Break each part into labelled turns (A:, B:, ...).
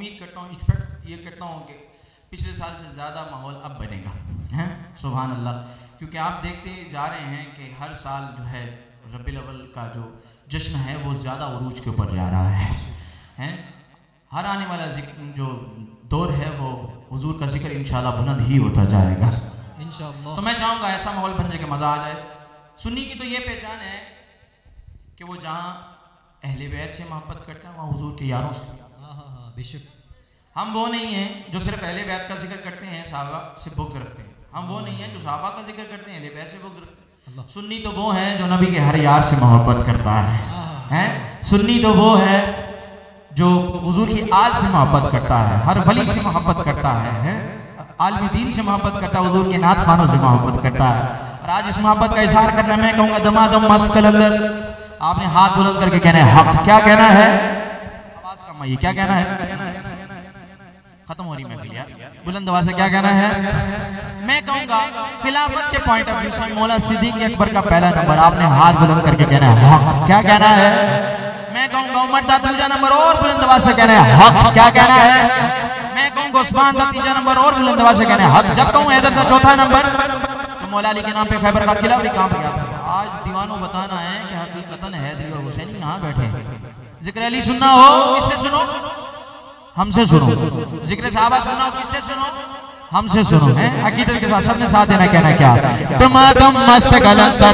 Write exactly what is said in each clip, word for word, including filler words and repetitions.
A: उम्मीद करता हूँ, एक्सपेक्ट ये करता हूँ कि पिछले साल से ज़्यादा माहौल अब बनेगा, हैं सुभान अल्लाह। क्योंकि आप देखते जा रहे हैं कि हर साल जो है रबीउल अव्वल का जो जश्न है वो ज़्यादा उरूज के ऊपर जा रहा है, हैं हर आने वाला जो दौर है वो हुजूर का जिक्र इंशाल्लाह बुलंद ही होता जाएगा इंशाल्लाह। तो मैं चाहूँगा ऐसा माहौल बन जाए कि मज़ा आ जाए। सुन्नी की तो ये पहचान है कि वो जहाँ अहले बैत से मोहब्बत करता है वहाँ हुजूर के यारों से। हाँ हाँ हाँ बेशक। हम वो नहीं हैं जो सिर्फ अहले बैत का जिक्र करते हैं सहाबा से बुग़्ज़ रखते हैं। हम वो नहीं हैं जो सहाबा का जिक्र करते हैं अहले बैत से बुग़्ज़ रखते हैं। सुन्नी तो वो है जो नबी के हर यार से मोहब्बत करता है, हैं सुन्नी तो वो है जो हुजूर की आल से मोहब्बत करता है, हर वली से मोहब्बत करता है, हैं आलमी दीन से मोहब्बत करता है, हुजूर के नात खानों से मोहब्बत करता है। और आज इस मोहब्बत का इजहार करना मैं कहूँगा दमादम मस्त कलंदर। आपने हाथ बुलंद करके कहना है हक। क्या कहना है? आवाज कम आई, क्या कहना है? खत्म हो रही महफिल यार, बुलंद आवाज से क्या कहना है? मैं कहूँगा खिलाफत के पॉइंट ऑफ व्यू से मौला सिद्दीक़ अकबर का पहला नंबर आपने हाथ बुलंद करके कहना है हक। क्या कहना है? मैं कहूँगा उमर दा दूसरा नंबर और बुलंद आवाज से कहना है हक। क्या कहना है? मैं कहूँगा उस्मान दा तीसरा नंबर और बुलंद आवाज से कहना है हक। जब कहूँ हैदर का चौथा नंबर तो मौला अली के नाम पे खैबर का किला भी कांप गया था। आज दीवानों बताना है कि हकीकतन हैदरी और हुसैनी यहाँ बैठे हैं। जिक्र अली सुनना हो किससे सुनो? हमसे सुनो। जिक्र सहाबा सुनना हो किससे सुनो? हमसे सुनो। हैं अकीदत के साथ सबने साथ देना। कहना क्या? दमादम मस्त कलंदर।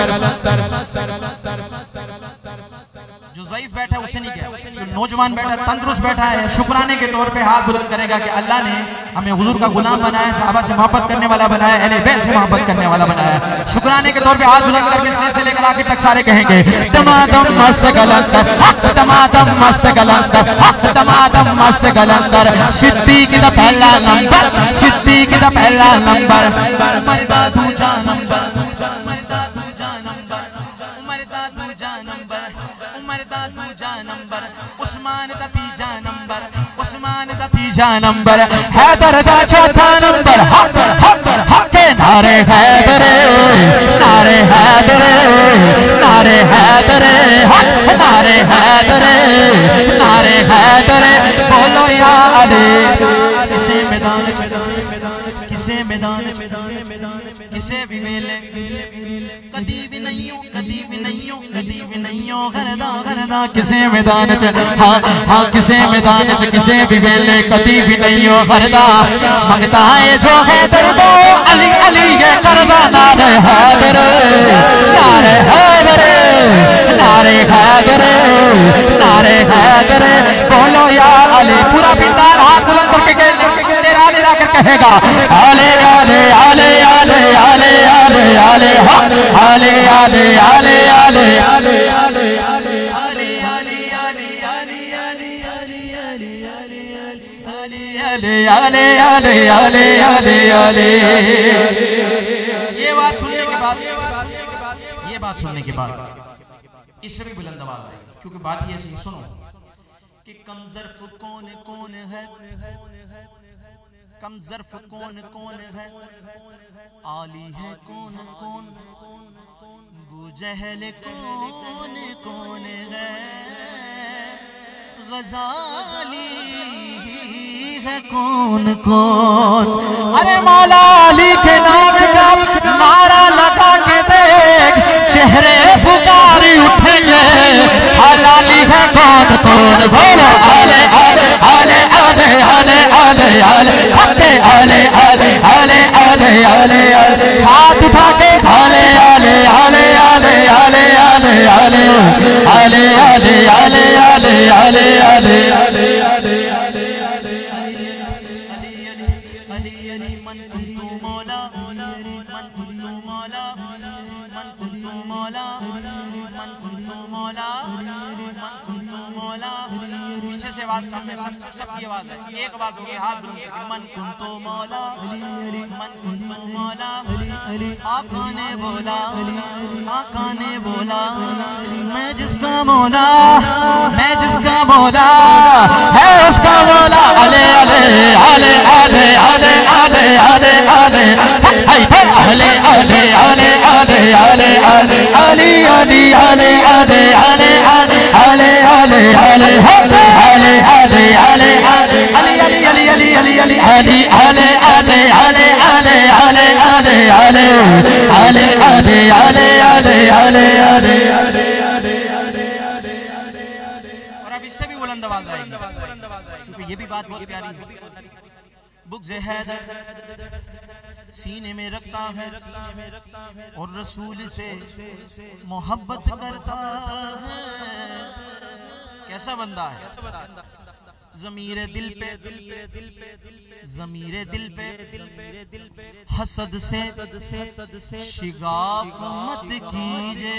A: जो ज़ईफ बैठा है उसे नहीं कह, जो नौजवान बैठा है तंदुरुस्त बैठा है शुक्राने के तौर पे हाथ बुलंद करेगा कि अल्लाह ने हमें हुजूर का गुलाम बनाया, सहाबा से मोहब्बत करने वाला बनाया, अहले बैत से मोहब्बत करने वाला बनाया। शुक्राने के तौर पे हाथ बुलंद करके इसलिए से लेकर आखिर तक सारे कहेंगे दमादम मस्त कलंदर, दमादम मस्त कलंदर, दमादम मस्त कलंदर। सिद्दीक़ दा पहला नंबर, सिद्दीक़ दा पहला नंबर, उमर दा दूजा नंबर, उमर दा दूजा नंबर, उमर दा दूजा नंबर, उमर दा दूजा नंबर, उस्मान दा तीजा नंबर, उस्मान दा तीजा नंबर, हैदर दा चौथा नंबर। हक हक हक नारे हैदर, नारे हैदर, नारे हैदर, हक नारे हैदर, नारे हैदर। बोलो या अली। किसे मैदान किसे मैदान किसे भी मेले कदी भी नहीं हो, कदी भी नहीं हो, कदी भी नहीं हो गरदा गरदा। किसे मैदान च हाँ हाँ किसे मैदान च किसे भी मेले कदी भी नहीं हो गरदा। मंगता है जो है दर्दो अली अली ये करदा। नारे हैदर, नारे हैदर, नारे हैदर, नारे हैदर। बोलो या अली। पूरा पिंडार हाथ बुलंद करके तेरा ले लाकर कहेगा आले आले आले आले आले आले आले आले आले आले आले आले आले ये बात सुनने के बाद ये बात सुनने के बाद इससे भी बुलंद आवाज है। क्योंकि बात ये ऐसी सुनो कि कमजर्फ कौन कौन है, कमजर्फ कौन कौन है, आली है कौन कौन, बुजहल कौन कौन है, गजाली है कौन कौन। अरे मौला अली के नाम का नारा लगा के देख चेहरे पुकारी उठेंगे। हलाली है कौन कौन। बोलो आले आले आले आले आले आले आले हके आले आले आले आले आले आले। हाथ उठा के आले आले आले आले आले आले आले आले आले आले आले आले आले आले आले आले मन कुंतु मौला, मन कुंतु मौला, मन कुंतु मौला, मन कुंतु मौला, मन कुंतु मौला। पीछे से आवाज सामने सब सबकी आवाज है, एक आवाज होगी हाथ बुलंद करके मन कुंतु मौला, मन कुंतु मौला। आका ने बोला, आका ने बोला मैं जिसका मौला, मैं जिसका मौला है उसका मौला। अले अले अले अले अले अले अले अले अले अले अले अले अले अले अली अली अले अले अले अले अले अले अले अले अले अले अले अली अले अले अले अले अले अले अले अले अले अले अले अले अले अले। और अब इससे भी बुलंद आवाज आएगी क्योंकि ये भी बात बहुत प्यारी है। बुग़्ज़ हैदर सीने में रखता है और रसूल से मोहब्बत करता है। कैसा बंदा है? ज़मीरे दिल पे ज़मीरे दिल पे हसद से शिगाफ मत कीजिए,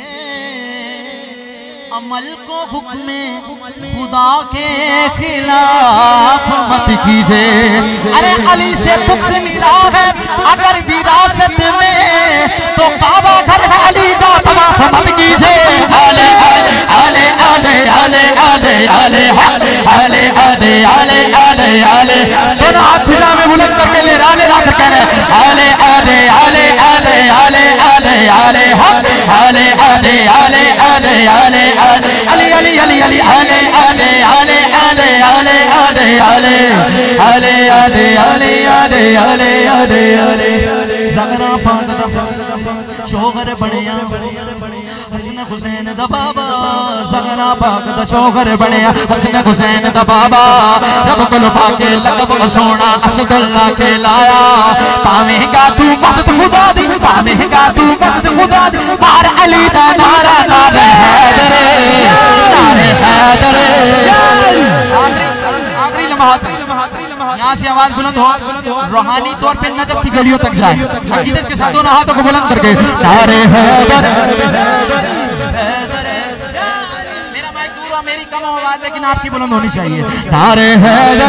A: अमल को हुक्म खुदा के खिलाफ मत कीजिए। अरे अली से बुग़्ज़ मिला है अगर विरासत में तो काबा घर है अली का तवाफ मत कीजिए। अले अले अले अले अले अले अले अले अले अले अले अले दोनों हाथ खुदा में बुलंद करके ले राले ला कर अले अले अले अले अले अले अले अले अले अले अले अले अले अली अली अली अली अले अले अले अले अले अले अले अले अले अले अले अले अले अले ज़हरा पाक दा शोहर बणिया हसन हुसैन दा बाबा। ज़हरा पाक दा शोहर बणिया हसन हुसैन दा बाबा। रब को लुभा के लक़ब सोना असदुल्ला के लाया। पावेगा तू मदद खुदा दी, पावेगा तू मदद खुदा दी। मार अली दा नारा नारे हैदर नारे हैदर। आखिरी लम्हात यहाँ से आवाज बुलंद हो, रूहानी तौर पे नजफ की गलियों तक जाए। अकीदत के साथ दोनों हाथों को बुलंद करके नारे हैदर। मेरा माइक दूर हो, मेरी कम आवाज लेकिन आपकी बुलंद होनी चाहिए। नारे हैदर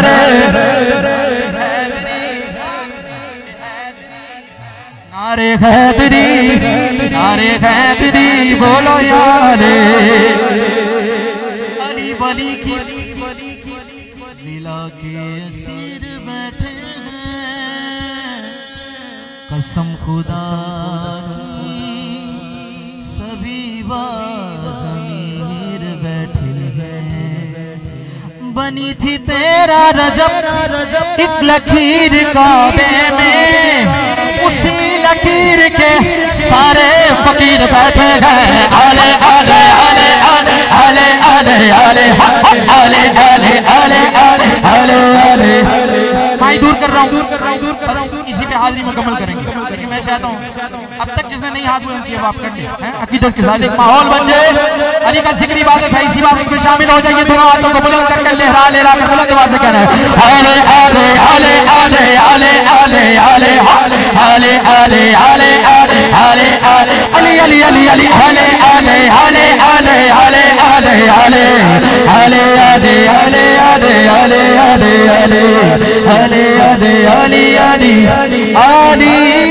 A: नारे हैदरी नारे हैदरी बोलो यारे। अली वली की मिला के असीर बैठे हैं, कसम खुदा की सभी ज़मीर बैठे हैं। बनी थी तेरा रजब एक लकीर काबे में, उसी लकीर के सारे फकीर बैठे हैं। अले अले अले अले अले अले अले अले अले अले अले अले माई दूर कर रहा हूँ, दूर कर रहा हूँ, दूर कर रहा हूँ। इसी पे हाजिरी मुकम्मल करेंगे लेकिन मैं चाहता हूँ अब तक जिसने नहीं हाथ बुलंद किया वो आप कर ले। अकीदत के साथ एक माहौल बन जाए। अली का जिक्र इबादत है, इसी बात में शामिल हो जाइए। दोनों हाथों को बुलंद करके लहरा लहरा कर बुलंद आवाज से कहना है अले अले अले अले अले अले अले अले अले अले अले अले अली अली अली अली अले अले अले अले अले अले अले अले अले अले अले अले अले अले अले अले अली अली अली